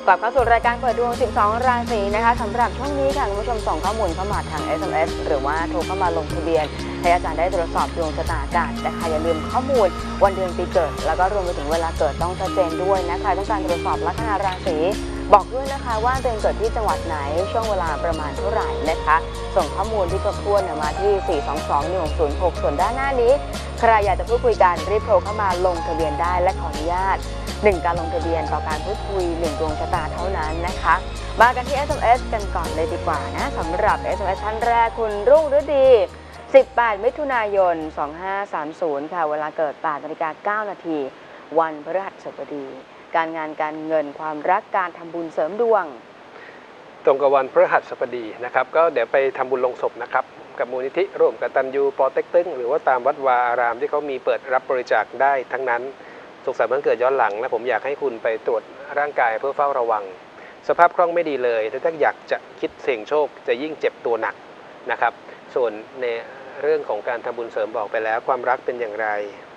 กลับเข้าสู่รายการเปิดดวง 12 ราศีนะคะสำหรับช่วงนี้ค่ะคุณผู้ชมส่งข้อมูลเข้ามาทาง SMS หรือว่าโทรเข้ามาลงทะเบียนให้อาจารย์ได้ตรวจสอบดวงชะตาอากาศนะคะอย่าลืมข้อมูลวันเดือนปีเกิดแล้วก็รวมไปถึงเวลาเกิดต้องชัดเจนด้วยนะคะต้องการตรวจสอบลัคนาราศีบอกด้วยนะคะว่าเดือนเกิดที่จังหวัดไหนช่วงเวลาประมาณเท่าไหร่นะคะส่งข้อมูลที่ครบถ้วนมาที่ 4221606 ส่วนด้านหน้านี้ใครอยากจะพูดคุยกันรีบโทรเข้ามาลงทะเบียนได้และขออนุญาต1 การลงทะเบียนต่อการพูดคุย1 ดวงชะตาเท่านั้นนะคะมากันที่ SMS กันก่อนเลยดีกว่านะสำหรับ SMS ท่านแรกคุณรุ่งฤดี18 มิถุนายน 2530 ค่ะเวลาเกิด 8:09 นาทีวันพฤหัสบดีการงานการเงินความรักการทำบุญเสริมดวงตรงกับวันพฤหัสบดีนะครับก็เดี๋ยวไปทำบุญลงศพนะครับกับมูลนิธิร่วมกตัญญูปอเต็กตึงหรือว่าตามวัดวาอารามที่เขามีเปิดรับบริจาคได้ทั้งนั้นสุขสันต์วันเกิดย้อนหลังและผมอยากให้คุณไปตรวจร่างกายเพื่อเฝ้าระวังสภาพคล่องไม่ดีเลยถ้าอยากจะคิดเสี่ยงโชคจะยิ่งเจ็บตัวหนักนะครับส่วนในเรื่องของการทำบุญเสริมบอกไปแล้วความรักเป็นอย่างไร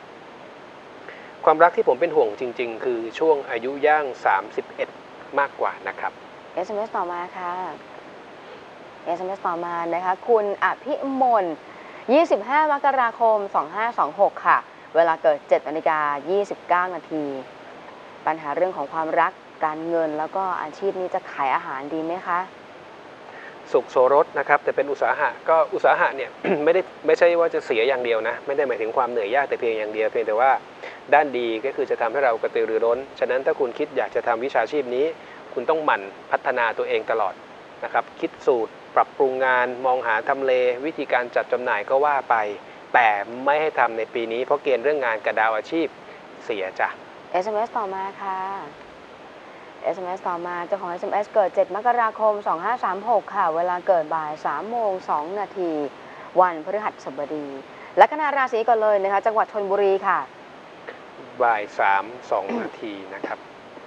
ความรักที่ผมเป็นห่วงจริงๆคือช่วงอายุย่าง31มากกว่านะครับ SMS ต่อมาค่ะ SMS ต่อมานะคะคุณอภิมล25 มกราคม 2526 ค่ะเวลาเกิด 7:29 นาทีปัญหาเรื่องของความรักการเงินแล้วก็อาชีพนี้จะขายอาหารดีไหมคะสุขโสรสนะครับแต่เป็นอุตสาหะก็อุตสาหะเนี่ย ไม่ใช่ว่าจะเสียอย่างเดียวนะไม่ได้หมายถึงความเหนื่อยยากแต่เพียงอย่างเดียวเพียงแต่ว่าด้านดีก็คือจะทำให้เรากระตือรือร้นฉะนั้นถ้าคุณคิดอยากจะทำวิชาชีพนี้คุณต้องหมั่นพัฒนาตัวเองตลอดนะครับคิดสูตรปรับปรุงงานมองหาทำเลวิธีการจัดจำหน่ายก็ว่าไปแต่ไม่ให้ทำในปีนี้เพราะเกณฑ์เรื่องงานกับดาวอาชีพเสียจ้ะ SMS ต่อมาค่ะ SMS ต่อมาเจ้าของ SMS เกิด 7 มกราคม 2536 ค่ะเวลาเกิดบ่าย 3:02 นาทีวันพฤหัสบดีลัคนาราศีก่อนเลยนะคะจังหวัดชลบุรีค่ะบ่าย 3:02 นาทีนะครับ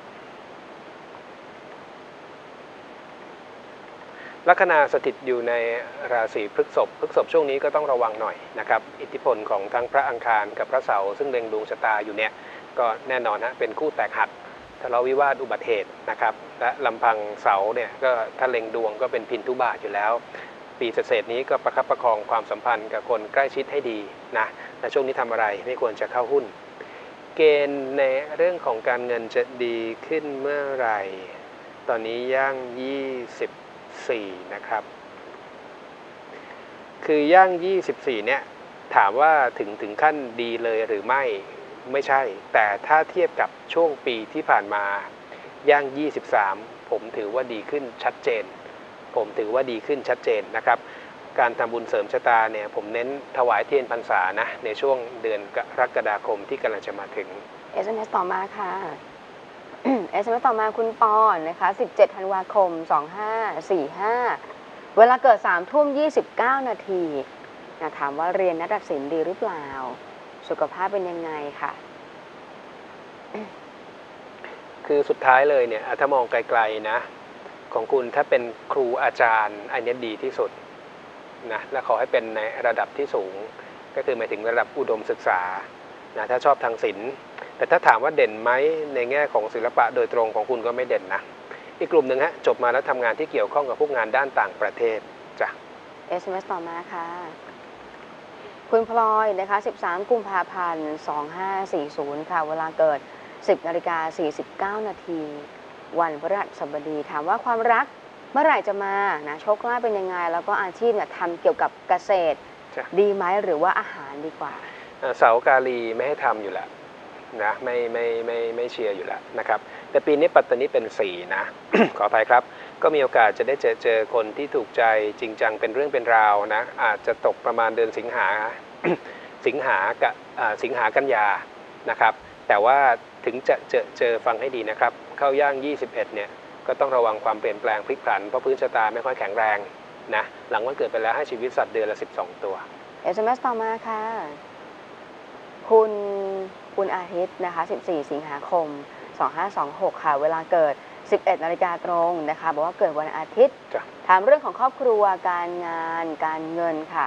ลัคนาสถิตอยู่ในราศีพฤษภช่วงนี้ก็ต้องระวังหน่อยนะครับอิทธิพลของทั้งพระอังคารกับพระเสาร์ซึ่งเล็งดวงชะตาอยู่เนี่ยก็แน่นอนฮะเป็นคู่แตกหักทะเลาะวิวาทอุบัติเหตุนะครับและลำพังเสาเนี่ยก็ถ้าเล็งดวงก็เป็นพินทุบาทอยู่แล้วปีเศษนี้ก็ประคับประคองความสัมพันธ์กับคนใกล้ชิดให้ดีนะและช่วงนี้ทำอะไรไม่ควรจะเข้าหุ้นเกณฑ์ในเรื่องของการเงินจะดีขึ้นเมื่อไหร่ตอนนี้ย่าง24นะครับคือย่าง24เนี่ยถามว่าถึงขั้นดีเลยหรือไม่ใช่แต่ถ้าเทียบกับช่วงปีที่ผ่านมาย่าง23ผมถือว่าดีขึ้นชัดเจนนะครับการทำบุญเสริมชะตาเนี่ยผมเน้นถวายเทียนพรรษานะในช่วงเดือนกรกฎาคมที่กำลังจะมาถึง SMS ต่อมาค่ะ SMS ต่อมาคุณปอนนะคะ17 ธันวาคม 2545เวลาเกิด 3:29 นาทีถามว่าเรียนนักศิลป์ดีหรือเปล่าสุขภาพเป็นยังไงค่ะคือสุดท้ายเลยเนี่ยถ้ามองไกลๆนะของคุณถ้าเป็นครูอาจารย์อันนี้ดีที่สุดนะและขอให้เป็นในระดับที่สูงก็คือหมายถึงระดับอุดมศึกษานะถ้าชอบทางศิลป์แต่ถ้าถามว่าเด่นไหมในแง่ของศิลปะโดยตรงของคุณก็ไม่เด่นนะอีกกลุ่มหนึ่งฮะจบมาแล้วทำงานที่เกี่ยวข้องกับพวกงานด้านต่างประเทศจ้ะ SMS ต่อมาค่ะคุณพลอยนะคะ13 กุมภาพันธ์ 2540 ค่ะเวลาเกิด 10:49 นาทีวันพฤหัสบดีถามว่าความรักเมื่อไหร่จะมานะโชคลาภเป็นยังไงแล้วก็อาชีพเนี่ยทำเกี่ยวกับเกษตรดีไหมหรือว่าอาหารดีกว่าเสากาลีไม่ให้ทำอยู่แล้วนะไม่เชียร์อยู่แล้วนะครับแต่ปีนี้ปัตตานีเป็น4นะ ขออภัยครับก็มีโอกาสจะได้เจอคนที่ถูกใจจริงจังเป็นเรื่องเป็นราวนะอาจจะตกประมาณเดือนสิงหา สิงหากันยานะครับแต่ว่าถึงจะเจอฟังให้ดีนะครับเข้าย่าง21เนี่ยก็ต้องระวังความเปลี่ยนแปลงพลิกผันเพราะพื้นชะตาไม่ค่อยแข็งแรงนะหลังวันเกิดไปแล้วให้ชีวิตสัตว์เดือนละ12 ตัว SMS ต่อมาค่ะคุณอาทิตย์นะคะ14 สิงหาคม 2526 ค่ะเวลาเกิด 11 นาฬิกาตรงนะคะบอกว่าเกิดวันอาทิตย์ถามเรื่องของครอบครัวการงานการเงินค่ะ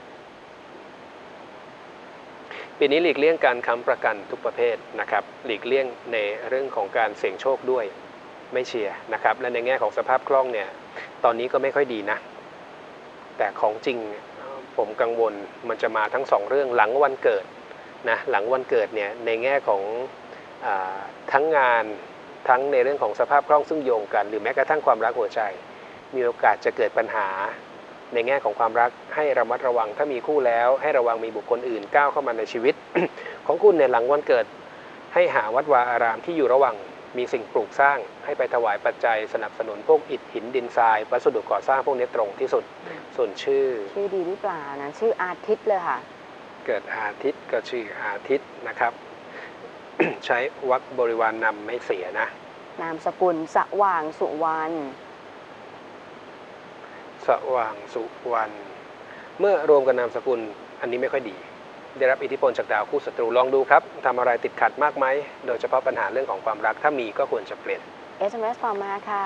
ปีนี้หลีกเลี่ยงการค้ำประกันทุกประเภทนะครับหลีกเลี่ยงในเรื่องของการเสี่ยงโชคด้วยไม่เชียร์นะครับและในแง่ของสภาพคล่องเนี่ยตอนนี้ก็ไม่ค่อยดีนะแต่ของจริงผมกังวลมันจะมาทั้ง2เรื่องหลังวันเกิดนะหลังวันเกิดเนี่ยในแง่ของทั้งงานทั้งในเรื่องของสภาพคล่องซึ่งโยงกันหรือแม้กระทั่งความรักหัวใจมีโอกาสจะเกิดปัญหาในแง่ของความรักให้ระมัดระวังถ้ามีคู่แล้วให้ระวังมีบุคคลอื่นก้าวเข้ามาในชีวิต ของคุณเนี่ยหลังวันเกิดให้หาวัดวาอารามที่อยู่ระหว่างมีสิ่งปลูกสร้างให้ไปถวายปัจจัยสนับสนุนพวกอิฐหินดินทรายวัสดุก่อสร้างพวกนี้ตรงที่สุดส่วนชื่อดีหรือเปล่านะชื่ออาทิตย์เลยค่ะเกิดอาทิตย์ก็ชื่ออาทิตย์นะครับ ใช้วรรคบริวารนำไม่เสียนะนามสกุลสว่างสุวรรณสว่างสุวรรณเมื่อรวมกับนามสกุลอันนี้ไม่ค่อยดีได้รับอิทธิพลจากดาวคู่ศัตรูลองดูครับทำอะไรติดขัดมากไหมโดยเฉพาะปัญหาเรื่องของความรักถ้ามีก็ควรจะเปลี่ยน SMS ต่อมาค่ะ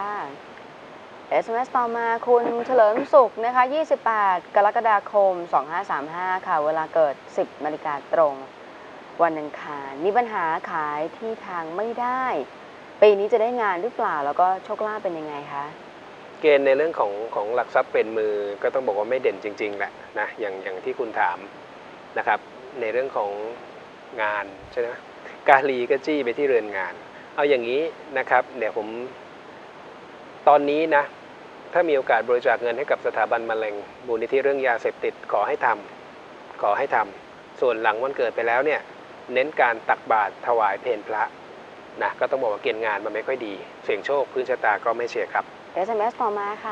SMS ต่อมาคุณเฉลิมสุขนะคะ28 กรกฎาคม 2535 ค่ะเวลาเกิด 10 นาฬิกาตรงวันอังคารมีปัญหาขายที่ทางไม่ได้ปีนี้จะได้งานหรือเปล่าแล้วก็โชคลาภเป็นยังไงคะเกณฑ์ในเรื่องของหลักทรัพย์เป็นมือก็ต้องบอกว่าไม่เด่นจริงๆแหละนะอย่างที่คุณถามนะครับในเรื่องของงานใช่ไหมกาลีก็จี้ไปที่เรือนงานเอาอย่างนี้นะครับเดี๋ยวผมตอนนี้นะถ้ามีโอกาสบริจาคเงินให้กับสถาบันมะเร็งมูลนิธิเรื่องยาเสพติดขอให้ทำส่วนหลังวันเกิดไปแล้วเนี่ยเน้นการตักบาตรถวายเพลพระนะก็ต้องบอกว่าเกณฑ์งานมันไม่ค่อยดีเสี่ยงโชคพื้นชะตาก็ไม่เชียร์ครับ SMS ต่อมาค่ะ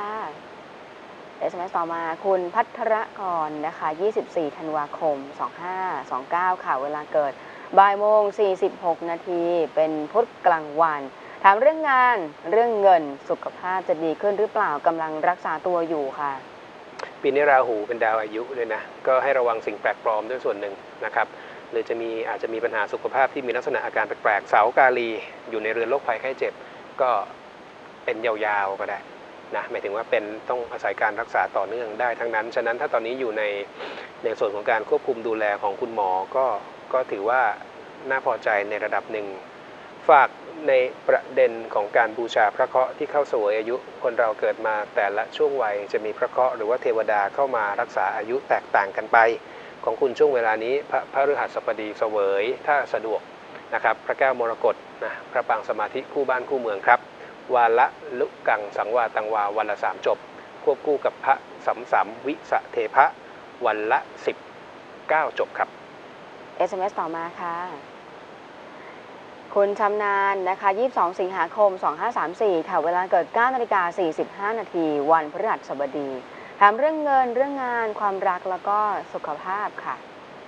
SMS ต่อมาคุณพัทรกรนะคะ24 ธันวาคม 2529 ค่ะเวลาเกิดบ่ายโมง 46 นาทีเป็นพุธกลางวันถามเรื่องงานเรื่องเงินสุขภาพจะดีขึ้นหรือเปล่ากำลังรักษาตัวอยู่ค่ะปีนี้ราหูเป็นดาวอายุด้วยนะก็ให้ระวังสิ่งแปลกปลอมด้วยส่วนหนึ่งนะครับหรืออาจจะมีปัญหาสุขภาพที่มีลักษณะอาการแปลกๆเสากาลีอยู่ในเรือนโรคภัยไข้เจ็บก็เป็นยาวๆก็ได้นะหมายถึงว่าเป็นต้องอาศัยการรักษาต่อเนื่องได้ทั้งนั้นฉะนั้นถ้าตอนนี้อยู่ในส่วนของการควบคุมดูแลของคุณหมอก็ถือว่าน่าพอใจในระดับหนึ่งฝากในประเด็นของการบูชาพระเคราะห์ที่เข้าเสวยอายุคนเราเกิดมาแต่ละช่วงวัยจะมีพระเคราะห์หรือว่าเทวดาเข้ามารักษาอายุแตกต่างกันไปของคุณช่วงเวลานี้พระฤหัสบดีเสวยถ้าสะดวกนะครับพระแก้วมรกตนะพระปางสมาธิคู่บ้านคู่เมืองครับวาละลุกังสังวาตังวาวันละ3จบควบคู่กับพระสัมวิสะเทพะวันละ19จบครับ SMS ต่อมาค่ะคุณชำนาญนะคะ22 สิงหาคม 2534ค่ะเวลาเกิด 9:45 นาทีวันพฤหัสบดีถามเรื่องเงินเรื่องงานความรักแล้วก็สุขภาพค่ะ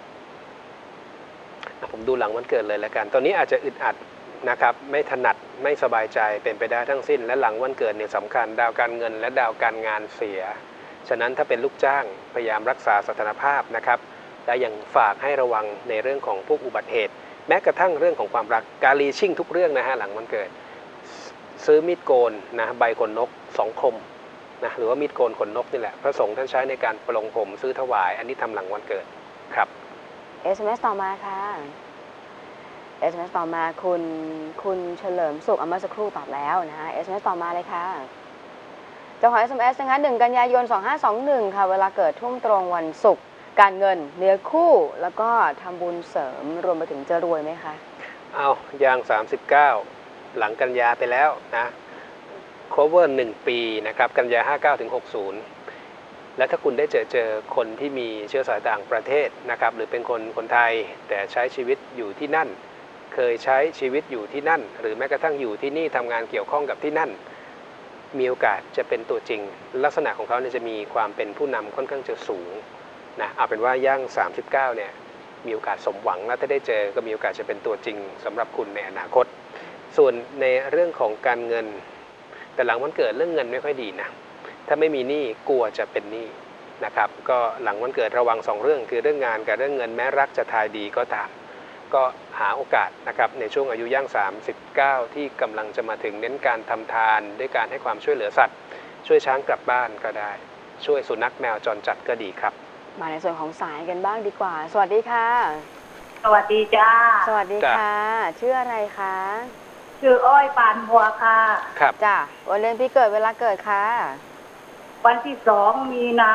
ผมดูหลังวันเกิดเลยแล้วกันตอนนี้อาจจะอึดอัดนะครับไม่ถนัดไม่สบายใจเป็นไปได้ทั้งสิ้นและหลังวันเกิดเนี่ยสำคัญดาวการเงินและดาวการงานเสียฉะนั้นถ้าเป็นลูกจ้างพยายามรักษาสถานภาพนะครับและยังฝากให้ระวังในเรื่องของพวกอุบัติเหตุแม้กระทั่งเรื่องของความรักกาลีชิ่งทุกเรื่องนะฮะหลังวันเกิดซื้อมีดโกนนะใบขนนก2 คมนะหรือว่ามีดโกนขนนกนี่แหละพระสงฆ์ท่านใช้ในการปลงผมซื้อถวายอันนี้ทำหลังวันเกิดครับ SMS ต่อมาค่ะ SMS ต่อมาคุณเฉลิมสุขเมื่อสักครู่ตอบแล้วนะฮะ SMS ต่อมาเลยค่ะเจ้าของ SMS นะคะ1 กันยายน 2521 ค่ะเวลาเกิดทุ่มตรงวันศุกร์การเงินเนื้อคู่แล้วก็ทำบุญเสริมรวมไปถึงจะรวยไหมคะเอาอย่าง39หลังกันยาไปแล้วนะ cover 1 ปีนะครับกันยา59ถึง60และถ้าคุณได้เจอคนที่มีเชื้อสายต่างประเทศนะครับหรือเป็นคนไทยแต่ใช้ชีวิตอยู่ที่นั่นเคยใช้ชีวิตอยู่ที่นั่นหรือแม้กระทั่งอยู่ที่นี่ทำงานเกี่ยวข้องกับที่นั่นมีโอกาสจะเป็นตัวจริงลักษณะของเขาเนี่ยจะมีความเป็นผู้นำค่อนข้างจะสูงนะเอาเป็นว่าย่าง39เนี่ยมีโอกาสสมหวังและถ้าได้เจอก็มีโอกาสจะเป็นตัวจริงสำหรับคุณในอนาคตส่วนในเรื่องของการเงินแต่หลังวันเกิดเรื่องเงินไม่ค่อยดีนะถ้าไม่มีหนี้กลัวจะเป็นหนี้นะครับก็หลังวันเกิดระวัง2 เรื่องคือเรื่องงานกับเรื่องเงินแม้รักจะทายดีก็ตามก็หาโอกาสนะครับในช่วงอายุย่าง39ที่กำลังจะมาถึงเน้นการทำทานด้วยการให้ความช่วยเหลือสัตว์ช่วยช้างกลับบ้านก็ได้ช่วยสุนัขแมวจรจัดก็ดีครับมาในส่วนของสายกันบ้างดีกว่าสวัสดีค่ะสวัสดีจ้าสวัสดีค่ะชื่ออะไรคะชื่ออ้อยปานบัวค่ะครับจ้ะวันเดือนปีเกิดเวลาเกิดค่ะวันที่2 มีนา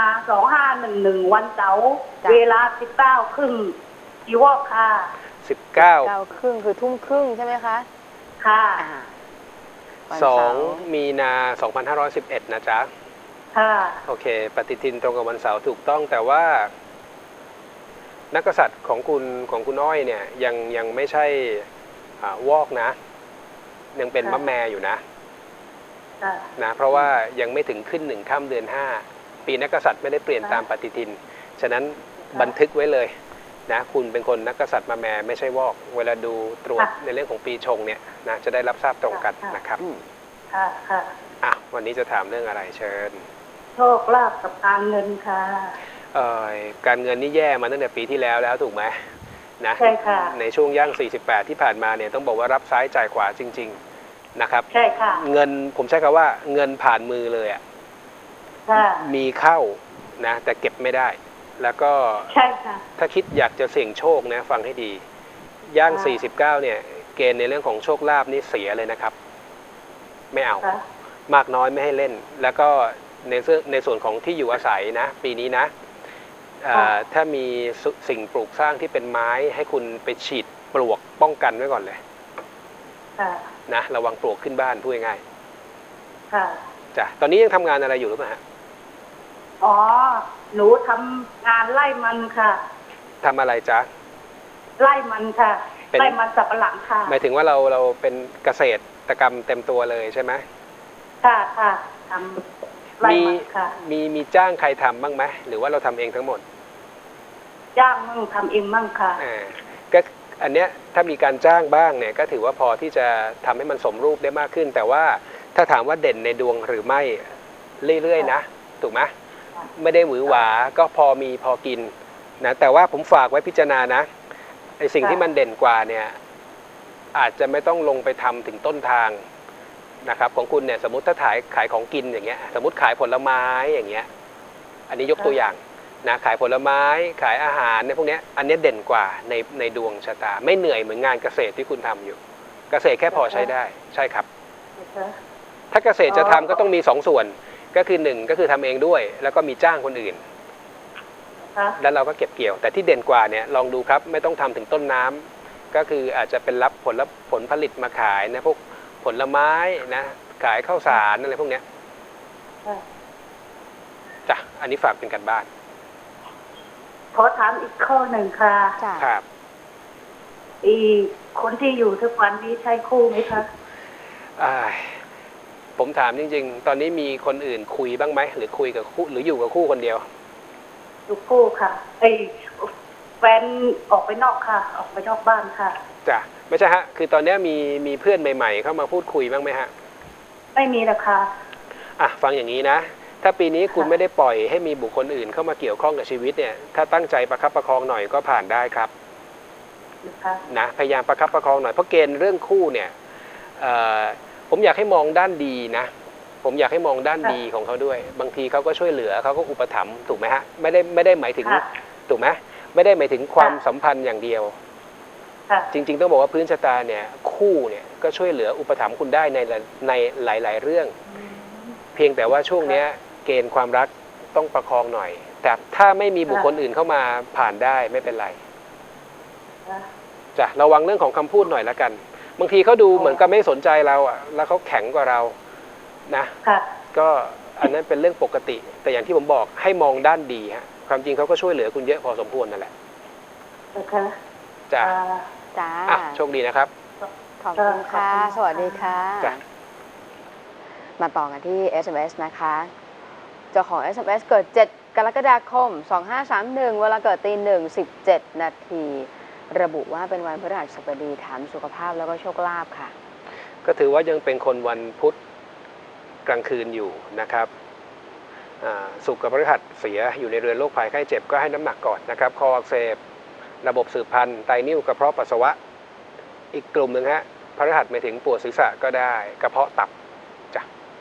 2511 วันเสาร์จ้ะเวลา 19 ครึ่งกีวอกค่ะ 19 9:30คือทุ่มครึ่งใช่ไหมคะค่ะอ่าวันเสาร์ 2 มีนา 2511 นะจ๊ะค่ะโอเค ปฏิทินตรงกับวันเสาร์ถูกต้องแต่ว่านักกษัตริย์ของคุณอ้อยเนี่ยยังไม่ใช่วอกนะ ยังเป็นค่ะมะแม่อยู่นะค่ะนะเพราะว่ายังไม่ถึงขึ้น1 ค่ำเดือน 5 ปีนักกษัตริย์ไม่ได้เปลี่ยนค่ะตามปฏิทินฉะนั้นค่ะบันทึกไว้เลยนะคุณเป็นคนนักกษัตริย์มะแม่ไม่ใช่วอก เวลาดูตรวจค่ะในเรื่องของปีชงเนี่ยนะจะได้รับทราบตรงกันค่ะนะครับอืมค่ะค่ะอ่ะวันนี้จะถามเรื่องอะไรเชิญโชคลาภกับการเงินค่ะการเงินนี่แย่มาตั้งแต่ปีที่แล้วถูกไหมนะใช่ค่ะในช่วงย่าง 48 ที่ผ่านมาเนี่ยต้องบอกว่ารับซ้ายจ่ายขวาจริง ๆนะครับใช่ค่ะเงินผมใช้คำว่าเงินผ่านมือเลยอะค่ะมีเข้านะแต่เก็บไม่ได้ แล้วก็ใช่ค่ะถ้าคิดอยากจะเสี่ยงโชคนะฟังให้ดี ย่างค่ะ 49 เนี่ยเกณฑ์ในเรื่องของโชคลาภนี่เสียเลยนะครับ ไม่เอาค่ะมากน้อยไม่ให้เล่น แล้วก็ในส่วนของที่อยู่อาศัยนะปีนี้นะถ้ามีสิ่งปลูกสร้างที่เป็นไม้ให้คุณไปฉีดปลวกป้องกันไว้ก่อนเลยค่ะนะระวังปลวกขึ้นบ้านพูดง่ายค่ะๆจ้ะตอนนี้ยังทำงานอะไรอยู่หรือเปล่าฮะอ๋อ หนูทำงานไล่มันค่ะทำอะไรจ๊ะไล่มันค่ะเป็นไล่มันสับปะหลังค่ะหมายถึงว่าเราเป็นเกษตรกรรมเต็มตัวเลยใช่ไหมค่ะค่ะทำไล่มันค่ะมีจ้างใครทำบ้างไหมหรือว่าเราทำเองทั้งหมดจ้างมั่งทำเองมั่งค่ะก็อันเนี้ยถ้ามีการจ้างบ้างเนี่ยก็ถือว่าพอที่จะทำให้มันสมรูปได้มากขึ้น แต่ว่าถ้าถามว่าเด่นในดวงหรือไม่เรื่อยๆนะถูกไหมค่ะไม่ได้หวือหวาก็พอมีพอกินนะแต่ว่าผมฝากไว้พิจารณานะไอสิ่งที่มันเด่นกว่าเนี่ยอาจจะไม่ต้องลงไปทำถึงต้นทางนะครับของคุณเนี่ยสมมติถ้าขายของกินอย่างเงี้ยสมมติขายผลไม้อย่างเงี้ยอันนี้ยกตัวอย่างนะขายผลไม้ขายอาหารเนี่ยพวกเนี้ยอันนี้เด่นกว่าในดวงชะตาไม่เหนื่อยเหมือนงานเกษตรที่คุณทำอยู่ เกษตรแค่พอใช้ได้ใช่ครับนะคะถ้าเกษตรจะทำก็ต้องมี2 ส่วนก็คือ1ก็คือทำเองด้วย แล้วก็มีจ้างคนอื่นค่ะแล้วเราก็เก็บเกี่ยว แต่ที่เด่นกว่าเนี่ยลองดูครับไม่ต้องทำถึงต้นน้ำก็คืออาจจะเป็นรับผลผลิตมาขายนะพวกผลไม้นะขายข้าวสารอะไรพวกเนี้ยค่ะจ้ะอันนี้ฝากเป็นการบ้านขอถามอีกข้อหนึ่งค่ะจ้ะครับอีคนที่อยู่ทุกวันนี้ใช่คู่ไหมคะอ้ายผมถามจริงๆ ตอนนี้มีคนอื่นคุยบ้างไหมหรือคุยกับคู่หรืออยู่กับคู่คนเดียวอยู่คู่ค่ะแฟนออกไปนอกค่ะ ออกไปนอกบ้านค่ะจ้ะไม่ใช่ฮะคือตอนนี้มีเพื่อนใหม่ ๆ เข้ามาพูดคุยบ้างไหมฮะไม่มีราคาอ่ะฟังอย่างนี้นะถ้าปีนี้คุณค่ะไม่ได้ปล่อยให้มีบุคคลอื่นเข้ามาเกี่ยวข้องกับชีวิตเนี่ยถ้าตั้งใจประคับประคองหน่อยก็ผ่านได้ครับนะคะนะพยายามประคับประคองหน่อยเพราะเกณฑ์เรื่องคู่เนี่ยผมอยากให้มองด้านดีนะผมอยากให้มองด้านดีของเขาด้วย บางทีเขาก็ช่วยเหลือเขาก็อุปถัมภ์ถูกไหมฮะไม่ได้หมายถึงค่ะถูกไหมไม่ได้หมายถึงความค่ะสัมพันธ์อย่างเดียวค่ะจริง ๆ ต้องบอกว่าพื้นชะตาเนี่ยคู่เนี่ยก็ช่วยเหลืออุปถัมภ์คุณได้ในหลาย ๆ เรื่อง เพียงแต่ว่าช่วงเนี้ยเกณฑ์ความรักต้องประคองหน่อย แต่ถ้าไม่มีบุคคลอื่นเข้ามาผ่านได้ไม่เป็นไรค่ะจ้ะระวังเรื่องของคำพูดหน่อยละกัน บางทีเขาดูเหมือนกับไม่สนใจเราอ่ะแล้วเขาแข็งกว่าเรานะค่ะก็อันนั้นเป็นเรื่องปกติ แต่อย่างที่ผมบอกให้มองด้านดีฮะความจริงเขาก็ช่วยเหลือคุณเยอะพอสมควรนั่นแหละนะคะจ้ะจ้าอ่ะโชคดีนะครับขอบคุณค่ะขอบคุณค่ะสวัสดีค่ะจ้ะมาต่อกันที่ SMS นะคะ เจ้าของ SMS เกิด 7 กรกฎาคม 2531 เวลาเกิดตี 1:17 นาที ระบุว่าเป็นวันพฤหัสบดีถามสุขภาพแล้วก็โชคลาภค่ะก็ถือว่ายังเป็นคนวันพุธกลางคืนอยู่นะครับศุกร์กับพฤหัสเสียอยู่ในเรือนโรคภัยไข้เจ็บก็ให้น้ำหนักก่อนนะครับคออักเสบระบบสืบพันธุ์ไตนิ่วกระเพาะปัสสาวะอีกกลุ่มหนึ่งฮะพฤหัสหมายถึงปวดศีรษะก็ได้กระเพาะตับจ้ะ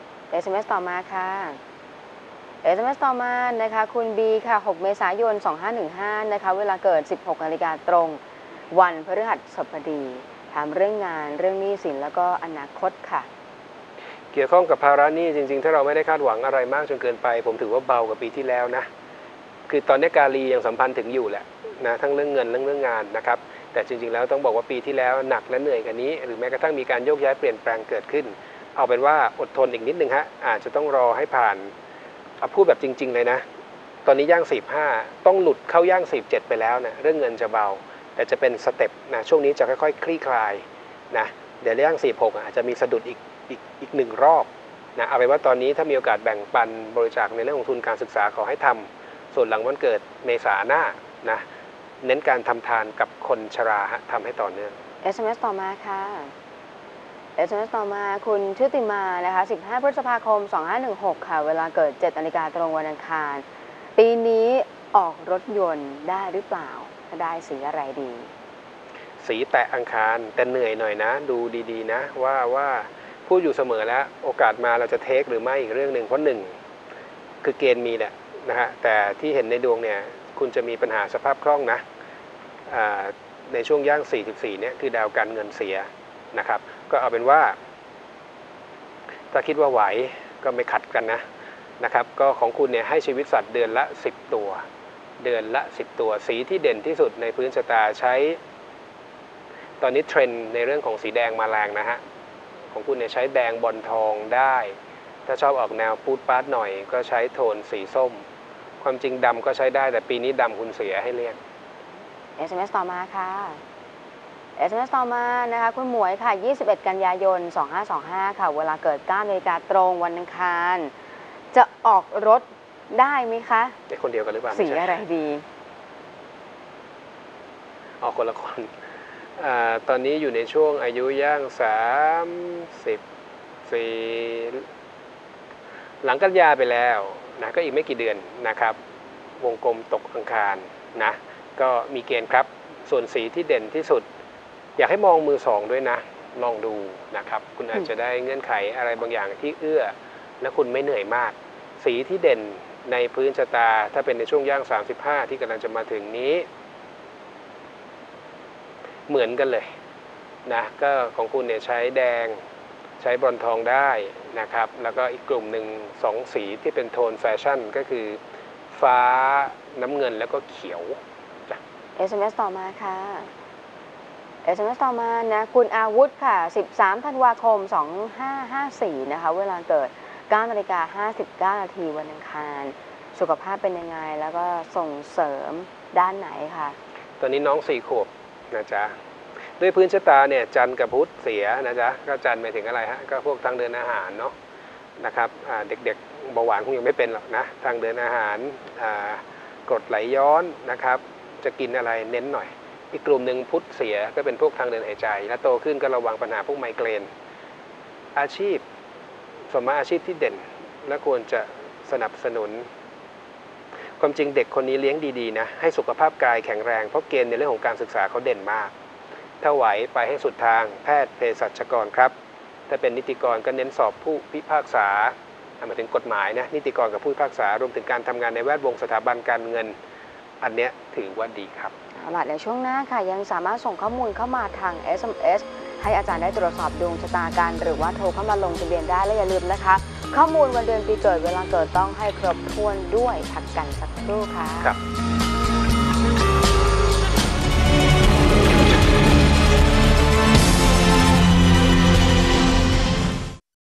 SMS ต่อมาค่ะ SMS ต่อมานะคะ คุณบีค่ะ 6 เมษายน 2515 นะคะ เวลาเกิด 16 นาฬิกาตรง วันพฤหัสบดี ถถามเรื่องงานเรื่องหนี้สินแล้วก็อนาคตค่ะเกี่ยวข้องกับภาระหนี้จริงๆถ้าเราไม่ได้คาดหวังอะไรมากจนเกินไปผมถือว่าเบากว่าปีที่แล้วนะคือตอนนี้กาลียังสัมพันธ์ถึงอยู่แหละนะทั้งเรื่องเงินเรื่องงานนะครับแต่จริงๆแล้วต้องบอกว่าปีที่แล้วหนักและเหนื่อยกว่านี้หรือแม้กระทั่งมีการโยกย้ายเปลี่ยนแปลงเกิดขึ้นเอาเป็นว่าอดทนอีกนิดนึงฮะอาจจะต้องรอให้ผ่านพูดแบบจริงๆเลยนะตอนนี้ย่าง45ต้องหลุดเข้าย่าง47ไปแล้วนะเรื่องเงินจะเบาแต่จะเป็นสเต็ปนะช่วงนี้จะค่อยๆคลี่คลายนะเดี๋ยวย่าง46อาจจะมีสะดุดอีกหนึ่งรอบนะเอาเป็นว่าตอนนี้ถ้ามีโอกาสแบ่งปันบริจาคในเรื่องของทุนการศึกษาขอให้ทำส่วนหลังวันเกิดเมษาหน้านะเน้นการทำทานกับคนชราทำให้ต่อเนื่อง SMS ต่อมาค่ะ SMS ต่อมาคุณชุติมานะคะ15 พฤษภาคม 2516 ค่ะเวลาเกิด 7 นาฬิกาตรงวันอังคารปีนี้ออกรถยนต์ได้หรือเปล่าถ้าได้สีอะไรดีสีแตะอังคารแต่เหนื่อยหน่อยนะดูดีๆนะว่าพูดอยู่เสมอแล้วโอกาสมาเราจะเทคหรือไม่อีกเรื่องหนึ่งเพราะหนึ่งคือเกณฑ์มีแหละนะฮะแต่ที่เห็นในดวงเนี่ยคุณจะมีปัญหาสภาพคล่องนะในช่วงย่าง44เนี่ยคือดาวการเงินเสียนะครับก็เอาเป็นว่าถ้าคิดว่าไหวก็ไม่ขัดกันนะครับก็ของคุณเนี่ยให้ชีวิตสัตว์เดือนละ10ตัวเดือนละ10ตัวสีที่เด่นที่สุดในพื้นชะตาใช้ตอนนี้เทรนด์ในเรื่องของสีแดงมาแรงนะฮะของคุณเนี่ยใช้แดงบอลทองได้ถ้าชอบออกแนวปูดปาร์ตหน่อยก็ใช้โทนสีส้มความจริงดำก็ใช้ได้แต่ปีนี้ดำคุณเสียให้เลี่ยง SMS ต่อมาค่ะ SMS ต่อมานะคะคุณหมวยค่ะ21 กันยายน 2525 ค่ะเวลาเกิด 9 นาฬิกาตรงวันอังคารจะออกรถได้ไหมคะได้คนเดียวกันหรือเปล่าสีอะไรดีออกคนละคนตอนนี้อยู่ในช่วงอายุย่าง34หลังกันยาไปแล้วนะก็อีกไม่กี่เดือนนะครับวงกลมตกอังคารนะก็มีเกณฑ์ครับส่วนสีที่เด่นที่สุดอยากให้มองมือสองด้วยนะลองดูนะครับคุณอาจจะได้เงื่อนไขอะไรบางอย่างที่เอื้อและคุณไม่เหนื่อยมากสีที่เด่นในพื้นชะตาถ้าเป็นในช่วงย่าง35ที่กำลังจะมาถึงนี้เหมือนกันเลยนะก็ของคุณเนี่ยใช้แดงใช้บรอนทองได้นะครับแล้วก็อีกกลุ่มหนึ่ง2สีที่เป็นโทนแฟชั่นก็คือฟ้าน้ำเงินแล้วก็เขียวจ้ะ SMS ต่อมาค่ะ SMS ต่อมานะคุณอาวุธค่ะ13 ธันวาคม 2554 นะคะเวลาเกิด 9 นาฬิกา 59 นาทีวันอังคารสุขภาพเป็นยังไงแล้วก็ส่งเสริมด้านไหนคะตอนนี้น้อง4 ขวบนะจ๊ะด้วยพื้นชะตาเนี่ยจันทร์กับพุธเสียนะจ๊ะก็จันทร์หมายถึงอะไรฮะก็พวกทางเดินอาหารเนาะนะครับเด็กๆเบาหวานคงยังไม่เป็นหรอกนะทางเดินอาหารกรดไหลย้อนนะครับจะกินอะไรเน้นหน่อยอีกกลุ่มหนึ่งพุธเสียก็เป็นพวกทางเดินหายใจและโตขึ้นก็ระวังปัญหาพวกไมเกรนอาชีพสมมติอาชีพที่เด่นและควรจะสนับสนุนความจริงเด็กคนนี้เลี้ยงดีๆนะให้สุขภาพกายแข็งแรงเพราะเกณฑ์ในเรื่องของการศึกษาเขาเด่นมากถ้าไหวไปให้สุดทางแพทย์เภสัชกรครับถ้าเป็นนิติกรก็เน้นสอบผู้พิพากษาหมายถึงกฎหมายนะนิติกรกับผู้พิพากษารวมถึงการทำงานในแวดวงสถาบันการเงินอันเนี้ยถือว่าดีครับเอาล่ะในช่วงหน้าค่ะยังสามารถส่งข้อมูลเข้ามาทาง SMS ให้อาจารย์ได้ตรวจสอบดวงชะตากันหรือว่าโทรเข้ามาลงทะเบียนได้และอย่าลืมนะคะข้อมูลวันเดือนปีเกิดเวลาเกิดต้องให้ครบถ้วนด้วยพักกันสักครู่ค่ะครับ